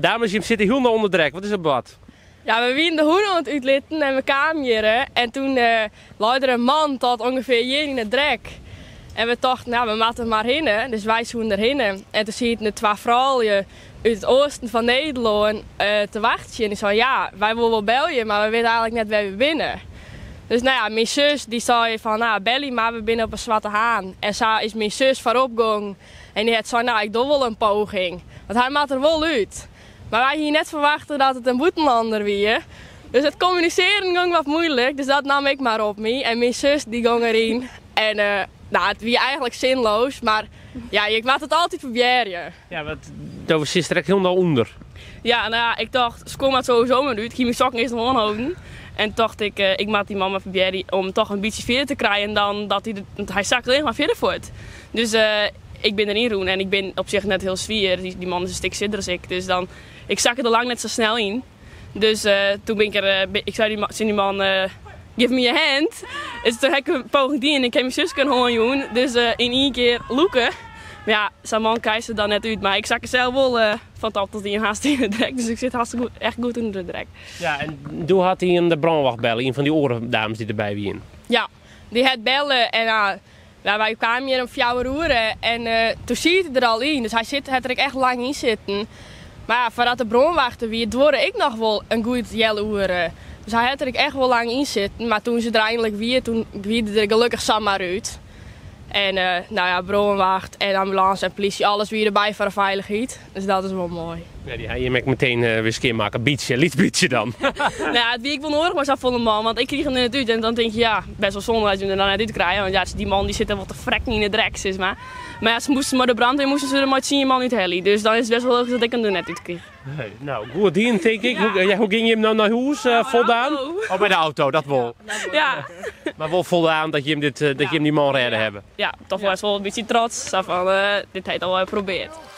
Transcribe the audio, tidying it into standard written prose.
dames, je zit heel onder drek. Wat is er bad? Ja, we waren de honden aan het uitlitten en we kwamen hier. En toen lag er een man tot ongeveer hier in het drek. En we dachten, nou, we moeten maar heen. Dus wij zoen erheen. En toen zie je twee vrouwen uit het oosten van Nederland te wachten. En die zei, ja, wij willen wel bellen, maar we weten eigenlijk net waar we binnen. Dus nou ja, mijn zus die zei van, nou, belly maar, we binnen op een zwarte haan. En zo is mijn zus voorop gegaan. En die had zei, nou, ik doe wel een poging. Want hij maakt er wel uit. Maar wij hier net verwachten dat het een buitenlander was. Dus het communiceren ging wat moeilijk, dus dat nam ik maar op me. En mijn zus die ging erin. En nou, het was eigenlijk zinloos, maar ja, ik maak het altijd proberen. Ja, want daar zit direct heel naar onder. Ja, nou ja, ik dacht, ze komen het sowieso maar uit. Ik ging mijn sokken eerst nog aanhouden. En dacht ik maak die mama proberen om toch een beetje verder te krijgen dan dat hij, want hij zakt alleen maar verder voort. Dus ik ben erin roen en ik ben op zich net heel zwier. Die man is een stuk zidder als ik, dus dan, ik zak er lang net zo snel in. Dus toen ben ik zei die man, give me a hand. Dus toen heb ik een poging die en ik heb mijn zus kunnen horen doen. Dus in één keer loeken. Maar ja, zo'n man kijkt er dan net uit. Maar ik zak er zelf wel van top tot die haast in de drek. Dus ik zit hartstikke goed, echt goed in de drek. Ja, en toen had hij in de brandwacht bellen, een van die orendames die erbij waren. Ja, die had bellen en ja, wij kwamen hier om 4 uur en toen zie je er al in. Dus hij had er echt lang in zitten. Maar ja, voordat de brandwachter weer, dworde ik nog wel een goed jelle uur. Dus hij had er echt wel lang in zitten. Maar toen ze er eindelijk weer, toen wierde er gelukkig zomaar uit. En nou ja, brandwacht en ambulance en politie, alles weer erbij voor de veiligheid. Dus dat is wel mooi. Ja, die ga je meteen weer skeer maken. Bietje, liedbietje dan. Nou ja, het wie ik wel nodig was van de man, want ik kreeg hem er net uit. En dan denk je, ja, best wel zonde als je hem er dan net uit krijgt. Want ja, die man die zit er wel te frekken in de drek, zeg maar. Maar ja, ze moesten maar de brandweer moesten ze er maar zien je man uit heli. Dus dan is het best wel logisch dat ik hem er net uit kreeg. Hey, nou, goed dien, denk ik. Ja. Hoe ging je hem nou naar huis? Voldaan? Oh, bij de auto, dat wel. Ja. Maar wel voldaan dat je hem, dat je hem die man redden hebben. Ja, toch wel een beetje trots. Zo van, dit heeft al geprobeerd.